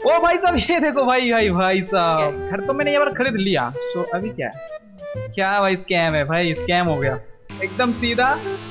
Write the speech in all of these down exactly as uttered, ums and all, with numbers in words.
ओ भाई साहब ये देखो भाई भाई भाई साहब घर तो मैंने यहाँ पर खरीद लिया। सो अभी क्या है, क्या भाई स्कैम है भाई, स्कैम हो गया एकदम सीधा।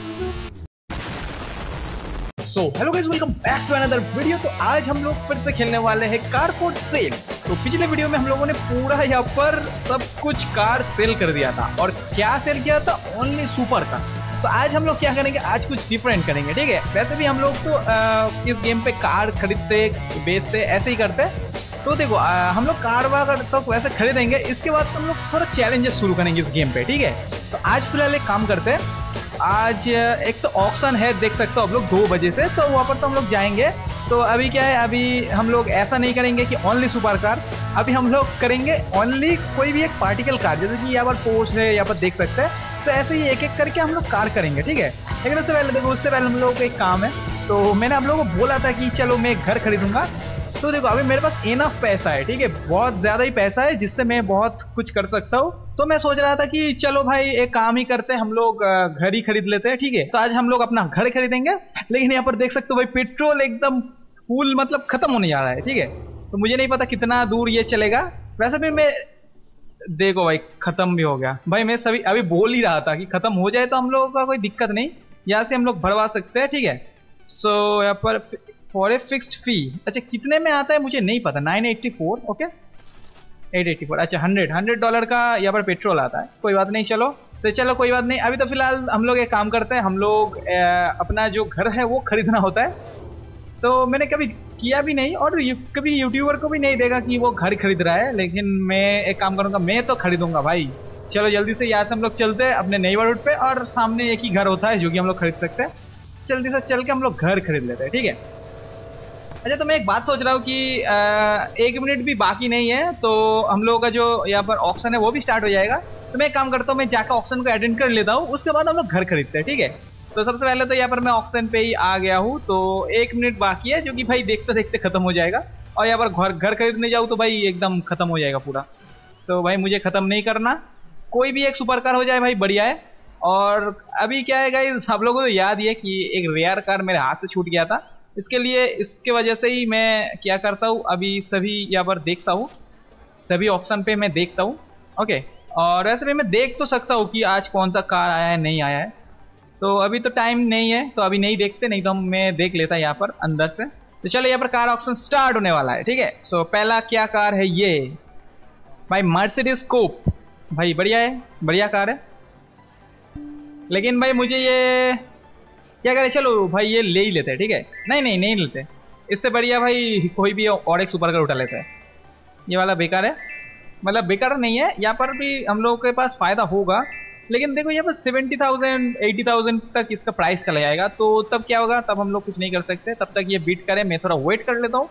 So hello guys, welcome back to another video. तो आज हम लोग फिर से खेलने वाले हैं कार कोड सेल। तो पिछले वीडियो में हम लोगों ने पूरा यहाँ पर सब कुछ कार सेल कर दिया था, और क्या सेल किया था, ओनली सुपर का। तो आज हम लोग क्या करेंगे, आज कुछ डिफरेंट करेंगे, ठीक है। वैसे भी हम लोग तो आ, इस गेम पे कार खरीदते बेचते ऐसे ही करते। तो देखो आ, हम लोग कार वार तो वैसे खरीदेंगे, इसके बाद से हम लोग थोड़ा चैलेंजेस शुरू करेंगे इस गेम पे, ठीक है। तो आज फिलहाल एक काम करते हैं, आज एक तो ऑक्शन है, देख सकते हो आप लोग दो बजे से, तो वहाँ पर तो हम लोग जाएंगे। तो अभी क्या है, अभी हम लोग ऐसा नहीं करेंगे कि ओनली सुपर कार, अभी हम लोग करेंगे ओनली कोई भी एक पार्टिकल कार, जैसे कि यहाँ पर पोर्श है, यहाँ पर देख सकते हैं। तो ऐसे ही एक एक करके हम लोग कार करेंगे, ठीक है। लेकिन उससे पहले देखो, उससे पहले हम लोगों को एक काम है। तो मैंने आप लोगों को बोला था कि चलो मैं घर खरीदूंगा। तो देखो अभी मेरे पास इनफ पैसा है, ठीक है, बहुत ज़्यादा ही पैसा है, जिससे मैं बहुत कुछ कर सकता हूँ। तो मैं सोच रहा था कि चलो भाई एक काम ही करते हैं, हम लोग घर ही खरीद लेते हैं, ठीक है। तो आज हम लोग अपना घर खरीदेंगे। लेकिन यहाँ पर देख सकते हो भाई, पेट्रोल एकदम फुल मतलब खत्म होने जा रहा है, ठीक है। तो मुझे नहीं पता कितना दूर ये चलेगा। वैसे भी मैं देखो भाई खत्म भी हो गया भाई। मैं सभी अभी बोल ही रहा था कि खत्म हो जाए तो हम लोगों का कोई दिक्कत नहीं, यहाँ से हम लोग भरवा सकते हैं, ठीक है। सो so, यहाँ पर फॉर ए फिक्स्ड फी, अच्छा कितने में आता है मुझे नहीं पता, nine eighty four, okay eight eighty four, अच्छा हंड्रेड हंड्रेड डॉलर का यहाँ पर पेट्रोल आता है। कोई बात नहीं, चलो तो चलो कोई बात नहीं। अभी तो फिलहाल हम लोग एक काम करते हैं, हम लोग ए, अपना जो घर है वो खरीदना होता है। तो मैंने कभी किया भी नहीं, और यू, कभी यूट्यूबर को भी नहीं देगा कि वो घर खरीद रहा है। लेकिन मैं एक काम करूँगा, मैं तो खरीदूंगा भाई। चलो जल्दी से यहाँ से हम लोग चलते हैं अपने नेबरहुड पे, और सामने एक ही घर होता है जो कि हम लोग खरीद सकते हैं। जल्दी से चल के हम लोग घर खरीद लेते हैं, ठीक है। अच्छा तो मैं एक बात सोच रहा हूँ कि आ, एक मिनट भी बाकी नहीं है, तो हम लोगों का जो यहाँ पर ऑक्शन है वो भी स्टार्ट हो जाएगा। तो मैं एक काम करता हूँ, मैं जाकर ऑक्शन को अटेंड कर लेता हूँ, उसके बाद हम लोग घर खरीदते हैं, ठीक है। तो सबसे पहले तो यहाँ पर मैं ऑक्शन पे ही आ गया हूँ। तो एक मिनट बाकी है, जो कि भाई देखते देखते खत्म हो जाएगा। और यहाँ पर घर घर खरीदने जाऊँ तो भाई एकदम खत्म हो जाएगा पूरा। तो भाई मुझे खत्म नहीं करना, कोई भी एक सुपर कार हो जाए भाई बढ़िया है। और अभी क्या है गाइस, आप लोगों को याद ही है कि एक रेयर कार मेरे हाथ से छूट गया था। इसके लिए इसके वजह से ही मैं क्या करता हूँ, अभी सभी यहाँ पर देखता हूँ, सभी ऑक्शन पे मैं देखता हूँ, ओके। और वैसे भी मैं देख तो सकता हूँ कि आज कौन सा कार आया है नहीं आया है। तो अभी तो टाइम नहीं है, तो अभी नहीं देखते, नहीं तो हम मैं देख लेता यहाँ पर अंदर से। तो चलो यहाँ पर कार ऑक्शन स्टार्ट होने वाला है, ठीक है। सो पहला क्या कार है, ये भाई मर्सिडीज कूप, भाई बढ़िया है, बढ़िया कार है। लेकिन भाई मुझे ये क्या करें, चलो भाई ये ले ही लेते हैं, ठीक है। नहीं नहीं नहीं लेते, इससे बढ़िया भाई कोई भी और एक सुपर कार उठा लेते हैं। ये वाला बेकार है, मतलब बेकार नहीं है, यहाँ पर भी हम लोगों के पास फायदा होगा। लेकिन देखो यहाँ पर सेवेंटी थाउजेंड एटी थाउजेंड तक इसका प्राइस चला जाएगा। तो तब क्या होगा, तब हम लोग कुछ नहीं कर सकते, तब तक ये बीट करे। मैं थोड़ा वेट कर लेता हूँ।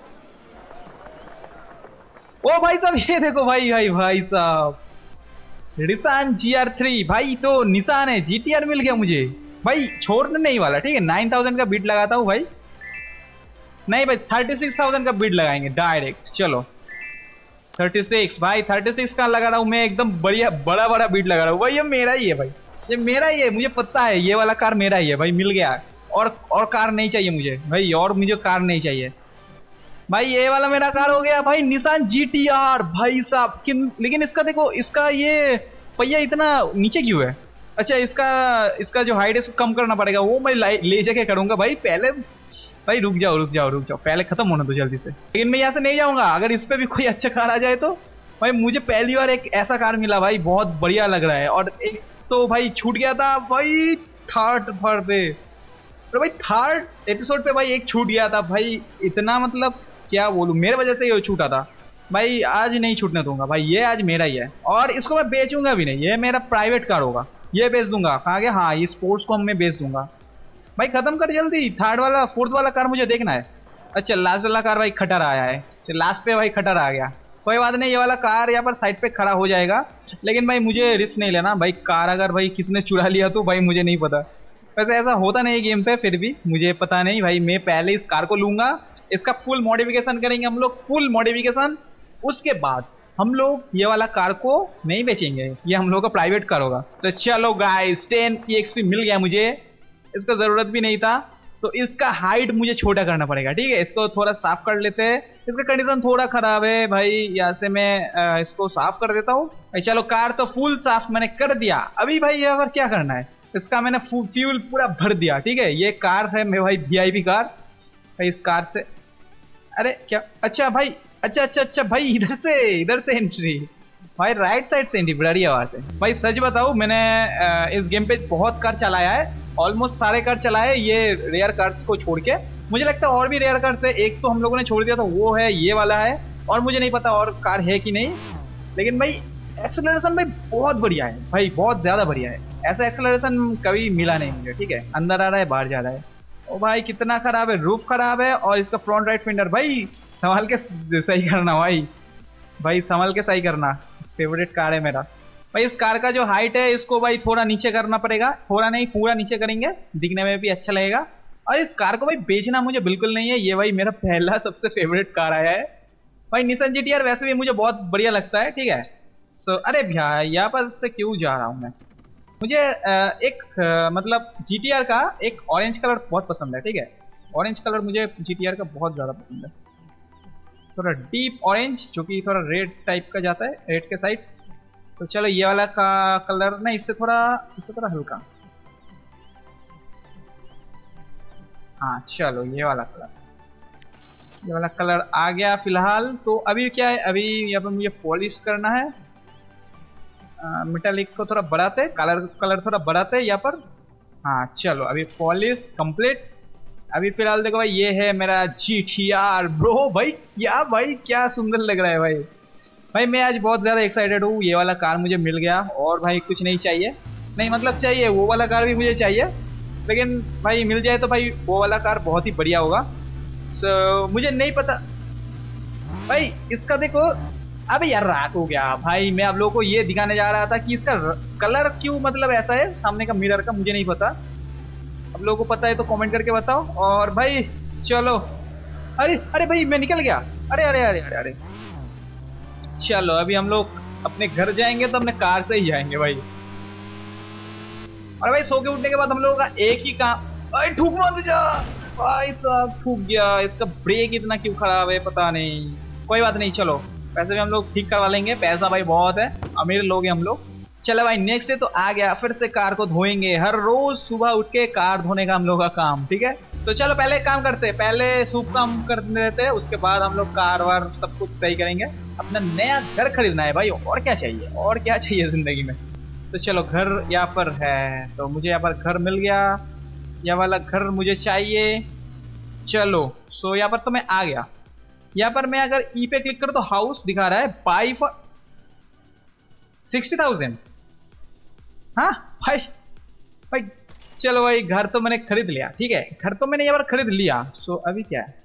ओ भाई साहब ये देखो भाई भाई भाई साहब, निसान जी आर थ्री, भाई तो निसान है, जी टी आर मिल गया मुझे भाई, छोड़ने नहीं वाला, ठीक है। नाइन थाउजेंड का बीट लगाता हूँ भाई, नहीं भाई थर्टी सिक्स थाउजेंड का बीट लगाएंगे डायरेक्ट। चलो थर्टी सिक्स भाई, थर्टी सिक्स का लगा रहा हूँ मैं, एकदम बढ़िया बड़ा बड़ा बीट लगा रहा हूँ भाई। ये मेरा ही है भाई, ये मेरा ही है, मुझे पता है ये वाला कार मेरा ही है भाई, मिल गया। और और कार नहीं चाहिए मुझे भाई, और मुझे कार नहीं चाहिए भाई, ये वाला मेरा कार हो गया भाई, निसान जी टी आर भाई साहब। लेकिन इसका देखो, इसका ये पहिया इतना नीचे क्यों है। अच्छा इसका इसका जो हाइट है इसको कम करना पड़ेगा, वो मैं ले जाके करूंगा भाई। पहले भाई रुक जाओ रुक जाओ रुक जाओ, पहले खत्म होना दो जल्दी से। लेकिन मैं यहाँ से नहीं जाऊंगा, अगर इस पे भी कोई अच्छा कार आ जाए तो। भाई मुझे पहली बार एक ऐसा कार मिला भाई, बहुत बढ़िया लग रहा है। और एक तो भाई छूट गया था भाई थर्ड पर पे, तो भाई थर्ड एपिसोड पे भाई एक छूट गया था भाई, इतना मतलब क्या बोलूं, मेरे वजह से ये छूटा था भाई। आज नहीं छूटने दूंगा भाई, ये आज मेरा ही है, और इसको मैं बेचूंगा भी नहीं, ये मेरा प्राइवेट कार होगा, ये बेच दूंगा। कहाँ गया, हाँ ये स्पोर्ट्स को हम मैं बेच दूंगा भाई। खत्म कर जल्दी, थर्ड वाला फोर्थ वाला कार मुझे देखना है। अच्छा लास्ट वाला कार भाई खटर आया है, लास्ट पे भाई खटर आ गया, कोई बात नहीं, ये वाला कार यहाँ पर साइड पे खड़ा हो जाएगा। लेकिन भाई मुझे रिस्क नहीं लेना भाई, कार अगर भाई किसने चुरा लिया तो भाई मुझे नहीं पता। वैसे ऐसा होता नहीं गेम पे, फिर भी मुझे पता नहीं भाई। मैं पहले इस कार को लूंगा, इसका फुल मॉडिफिकेशन करेंगे हम लोग, फुल मॉडिफिकेशन। उसके बाद हम लोग ये वाला कार को नहीं बेचेंगे, ये हम लोग का प्राइवेट कार होगा। तो चलो guys ten E X P मिल गया मुझे, इसका ज़रूरत भी नहीं था। तो इसका हाइट मुझे छोटा करना पड़ेगा। ठीक है, इसको थोड़ा साफ कर लेते हैं। इसका कंडीशन थोड़ा खराब है भाई, यहाँ से मैं आ, इसको साफ कर देता हूँ भाई। चलो कार तो फुल साफ मैंने कर दिया। अभी भाई यहाँ पर क्या करना है, इसका मैंने फ्यूल पूरा भर दिया। ठीक है, ये कार है मेरे भाई वीआईपी कार भाई। इस कार से अरे क्या, अच्छा भाई, अच्छा अच्छा अच्छा भाई, इधर से इधर से एंट्री भाई, राइट साइड से एंट्री। बढ़िया बात है भाई। सच बताऊं, मैंने आ, इस गेम पे बहुत कार चलाया है, ऑलमोस्ट सारे कार चलाए, ये रेयर कार्स को छोड़ के। मुझे लगता है और भी रेयर कार्स है, एक तो हम लोगों ने छोड़ दिया था, वो है ये वाला है, और मुझे नहीं पता और कार है कि नहीं। लेकिन भाई एक्सेलरेशन भाई बहुत बढ़िया है भाई, बहुत ज्यादा बढ़िया है। ऐसा एक्सेलरेशन कभी मिला नहीं मुझे। ठीक है, अंदर आ रहा है बाहर जा रहा है। ओ भाई कितना खराब है, रूफ खराब है, और इसका फ्रंट राइट फेंडर भाई संभाल के सही करना भाई, भाई संभाल के सही करना। फेवरेट कार है मेरा भाई। इस कार का जो हाइट है इसको भाई थोड़ा नीचे करना पड़ेगा, थोड़ा नहीं पूरा नीचे करेंगे, दिखने में भी अच्छा लगेगा। और इस कार को भाई बेचना मुझे बिल्कुल नहीं है, ये भाई मेरा पहला सबसे फेवरेट कार आया है भाई। निसान जीटीआर वैसे भी मुझे बहुत बढ़िया लगता है। ठीक है, सो अरे भैया यहाँ पर से क्यों जा रहा हूँ मैं। मुझे एक मतलब जीटीआर का एक ऑरेंज कलर बहुत पसंद है। ठीक है, ऑरेंज कलर मुझे जीटीआर का बहुत ज्यादा पसंद है, थोड़ा डीप ऑरेंज, जो कि थोड़ा रेड टाइप का जाता है, रेड के साइड। तो चलो ये वाला का कलर नहीं, इससे थोड़ा इससे थोड़ा हल्का। हाँ चलो ये वाला कलर, ये वाला कलर आ गया फिलहाल। तो अभी क्या है, अभी यहाँ पर मुझे पॉलिश करना है, मेटालिक को थोड़ा बढ़ाते, कलर कलर थोड़ा बढ़ाते यहाँ पर। हाँ चलो अभी पॉलिश कंप्लीट। अभी फिलहाल देखो भाई, ये है मेरा जीटीआर ब्रो भाई। क्या भाई क्या सुंदर लग रहा है भाई। भाई मैं आज बहुत ज़्यादा एक्साइटेड हूँ, ये वाला कार मुझे मिल गया, और भाई कुछ नहीं चाहिए, नहीं मतलब चाहिए वो वाला कार भी मुझे चाहिए, लेकिन भाई मिल जाए तो भाई वो वाला कार बहुत ही बढ़िया होगा। सो मुझे नहीं पता भाई इसका देखो। अबे यार रात हो गया भाई, मैं आप लोगों को ये दिखाने जा रहा था कि इसका कलर क्यों मतलब ऐसा है सामने का मिरर का, मुझे नहीं पता। आप लोगों को पता है तो कमेंट करके बताओ। और भाई चलो, अरे अरे भाई मैं निकल गया, अरे अरे अरे अरे अरे चलो अभी हम लोग अपने घर जाएंगे तो अपने कार से ही जाएंगे भाई। और भाई सो के उठने के बाद हम लोगों का एक ही काम, भाई ठूक मत जा भाई साहब, ठूक गया। इसका ब्रेक इतना क्यों खराब है पता नहीं, कोई बात नहीं, चलो पैसे भी हम लोग ठीक करवा लेंगे, पैसा भाई बहुत है, अमीर लोग हैं हम लोग। चलो भाई नेक्स्ट डे तो आ गया, फिर से कार को धोएंगे, हर रोज सुबह उठ के कार धोने का हम लोग का काम। ठीक है, तो चलो पहले काम करते हैं, पहले सूप काम कर देते हैं, उसके बाद हम लोग कार वार सब कुछ सही करेंगे। अपना नया घर खरीदना है भाई, और क्या चाहिए, और क्या चाहिए जिंदगी में। तो चलो घर यहाँ पर है, तो मुझे यहाँ पर घर मिल गया, यह वाला घर मुझे चाहिए। चलो सो यहाँ पर तो मैं आ गया। यहाँ पर मैं अगर ई पे क्लिक करूँ तो हाउस दिखा रहा है बाई फॉर सिक्सटी थाउजेंड। हाँ भाई भाई चलो भाई घर तो मैंने खरीद लिया। ठीक है, घर तो मैंने यहाँ पर खरीद लिया। सो अभी क्या है,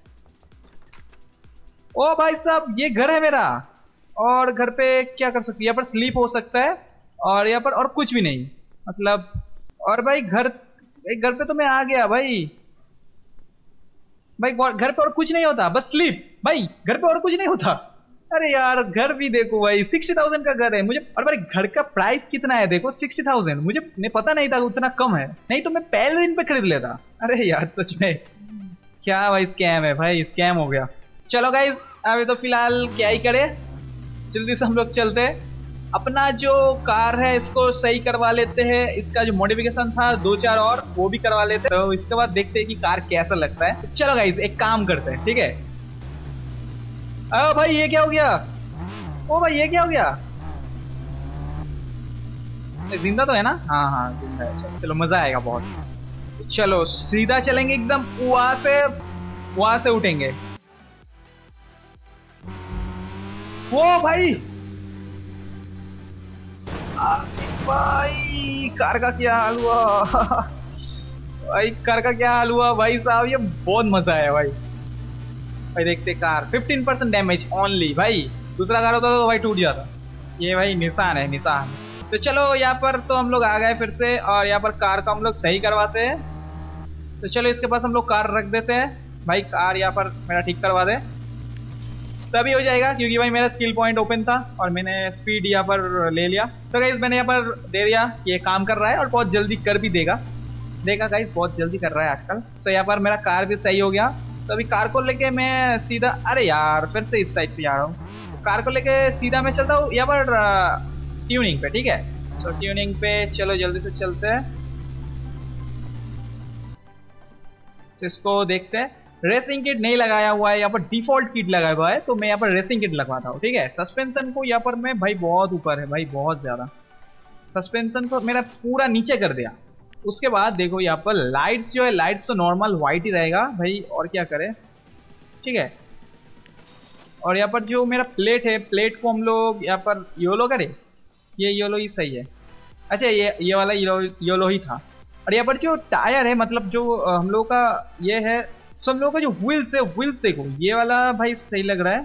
ओ भाई साहब ये घर है मेरा, और घर पे क्या कर सकते, यहाँ पर स्लीप हो सकता है, और यहाँ पर और कुछ भी नहीं मतलब। और भाई घर घर पे तो मैं आ गया भाई। भाई घर पे और कुछ नहीं होता, बस स्लीप भाई, घर पे और कुछ नहीं होता। अरे यार घर भी देखो भाई, सिक्सटी थाउजेंड का घर है मुझे। और भाई घर का प्राइस कितना है देखो, सिक्सटी थाउजेंड, मुझे नहीं पता नहीं था उतना कम है, नहीं तो मैं पहले दिन पे खरीद लेता। अरे यार सच में क्या भाई स्कैम है भाई, स्कैम हो गया। चलो गाइस अभी तो फिलहाल क्या ही करे, जल्दी से हम लोग चलते हैं, अपना जो कार है इसको सही करवा लेते हैं। इसका जो मॉडिफिकेशन था दो चार और वो भी करवा लेते हैं, तो इसके बाद देखते हैं कि कार कैसा लगता है। चलो गाइस एक काम करते हैं, ठीक है। ओ भाई ये क्या हो गया, ओ भाई ये क्या हो गया, जिंदा तो है ना? हाँ हाँ जिंदा है। चलो, चलो मजा आएगा बहुत। चलो सीधा चलेंगे एकदम, वहां से वहां से उठेंगे। वो भाई भाई कार का क्या हाल हुआ भाई, कार का क्या हाल हुआ भाई साहब, ये बहुत मजा आया भाई। भाई देखते car fifteen percent damage only भाई, दूसरा कार होता तो भाई टूट जाता। ये भाई निशान है निशान। तो चलो यहाँ पर तो हम लोग आ गए फिर से, और यहाँ पर कार का हम लोग सही करवाते हैं। तो चलो इसके पास हम लोग कार रख देते हैं भाई, कार यहाँ पर मेरा ठीक करवा दे तभी हो जाएगा, क्योंकि भाई मेरा स्किल पॉइंट ओपन था और मैंने स्पीड यहाँ पर ले लिया। तो गाइस मैंने यहाँ पर दे दिया, ये काम कर रहा है और बहुत जल्दी कर भी देगा। देखा गाइस बहुत जल्दी कर रहा है आजकल। सो यहाँ पर मेरा कार भी सही हो गया। सो अभी कार को लेके मैं सीधा, अरे यार फिर से इस साइड पे जा रहा हूँ। कार को लेके सीधा मैं चलता हूँ यहाँ पर ट्यूनिंग पे, ठीक है। सो ट्यूनिंग पे चलो जल्दी से चलते हैं। तो इसको देखते हैं। रेसिंग किट नहीं लगाया हुआ है यहाँ पर, डिफॉल्ट किट लगाया हुआ है, तो मैं यहाँ पर रेसिंग किट लगवाता हूँ, ठीक है। सस्पेंशन को यहाँ पर मैं भाई बहुत ऊपर है भाई, बहुत ज्यादा सस्पेंशन को मेरा पूरा नीचे कर दिया। उसके बाद देखो यहाँ पर लाइट्स जो है, लाइट्स तो नॉर्मल वाइट ही रहेगा भाई, और क्या करें, ठीक है। और यहाँ पर जो मेरा प्लेट है, प्लेट को हम लोग यहाँ पर योलो करें, ये योलो ही सही है। अच्छा ये ये वाला योलो, योलो ही था। और यहाँ पर जो टायर है, मतलब जो हम लोग का ये है, सो हम लोग का जो व्हील्स है, व्हील्स देखो ये वाला भाई सही लग रहा है,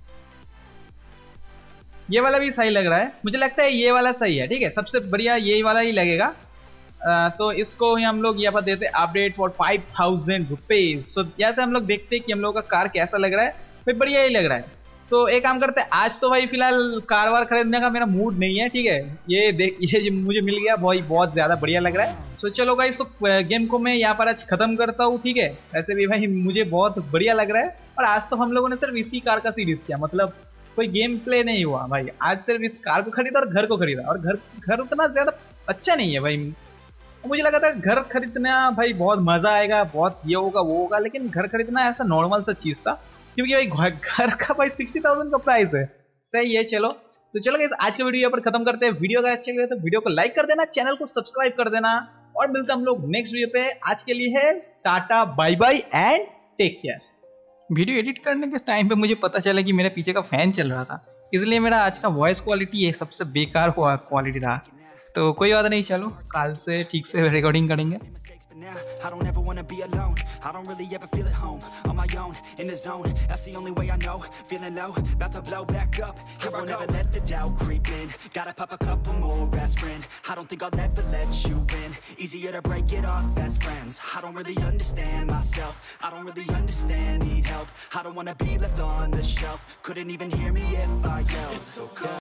ये वाला भी सही लग रहा है। मुझे लगता है ये वाला सही है, ठीक है। सबसे बढ़िया ये वाला ही लगेगा। आ, तो इसको हम लोग यहाँ पर देते हैं update for five thousand rupees. So यहाँ से हम लोग देखते हैं कि हम लोग का कार कैसा लग रहा है भाई, बढ़िया ही लग रहा है। तो एक काम करते हैं, आज तो भाई फिलहाल कार वार खरीदने का मेरा मूड नहीं है, ठीक है। ये देख ये मुझे मिल गया भाई, बहुत ज्यादा बढ़िया लग रहा है। सो चलो गाइस, तो गेम को मैं यहाँ पर आज खत्म करता हूँ, ठीक है। ऐसे भी भाई मुझे बहुत बढ़िया लग रहा है। और आज तो हम लोगों ने सिर्फ इसी कार का सीरीज किया, मतलब कोई गेम प्ले नहीं हुआ भाई। आज सिर्फ इस कार को खरीदा और घर को खरीदा, और घर घर उतना ज्यादा अच्छा नहीं है भाई। मुझे लगा था घर खरीदना भाई बहुत मजा आएगा, बहुत ये होगा वो होगा, लेकिन घर खरीदना ऐसा नॉर्मल सा चीज था, क्योंकि भाई घर का भाई सिक्सटी थाउजेंड का प्राइस है। सही है, चलो तो चलो गाइस आज के वीडियो यहाँ पर खत्म करते हैं। वीडियो अगर अच्छा लगे तो वीडियो को लाइक कर देना, चैनल को सब्सक्राइब कर देना, और मिलते हम लोग नेक्स्ट वीडियो पे। आज के लिए है tata, bye bye and take care. Video edit करने के टाइम पे मुझे पता चला कि मेरे पीछे का फैन चल रहा था, इसलिए मेरा आज का वॉइस क्वालिटी है सबसे बेकार क्वालिटी रहा। तो कोई बात नहीं, चलो कल से ठीक से रिकॉर्डिंग करेंगे। I don't ever wanna be alone. I don't really ever feel at home. On my own, in the zone. That's the only way I know. Feeling low, about to blow back up. Here I won't ever let the doubt creep in. Gotta pop a couple more aspirin. I don't think I'll ever let you in. Easier to break it off best friends. I don't really understand myself. I don't really understand, need help. I don't wanna be left on the shelf. Couldn't even hear me if I yelled. It's so cold.